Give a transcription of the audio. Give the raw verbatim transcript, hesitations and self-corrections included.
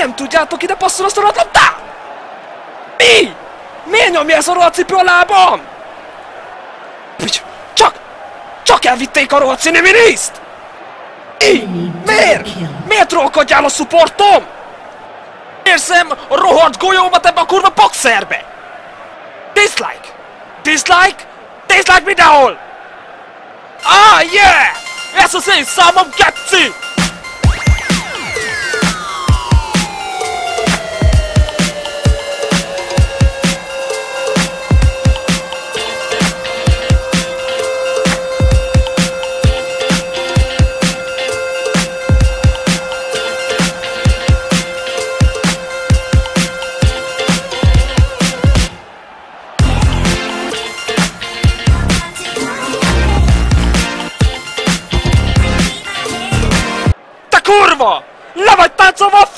Nem tudjátok, ide passzol azt a labdát? Mi? Miért nyomja ez a rohadt cipő a lábam? Csak, csak elvitték a rohadt színiminészt! Mi? Miért? Miért trollkodjál a szupportom? Érzem a rohadt golyómat ebbe a kurva boxerbe! Dislike! Dislike? Dislike mindenhol! Ah, yeah! Ez az én számom, geci! Kurva! Le vagy táncolva a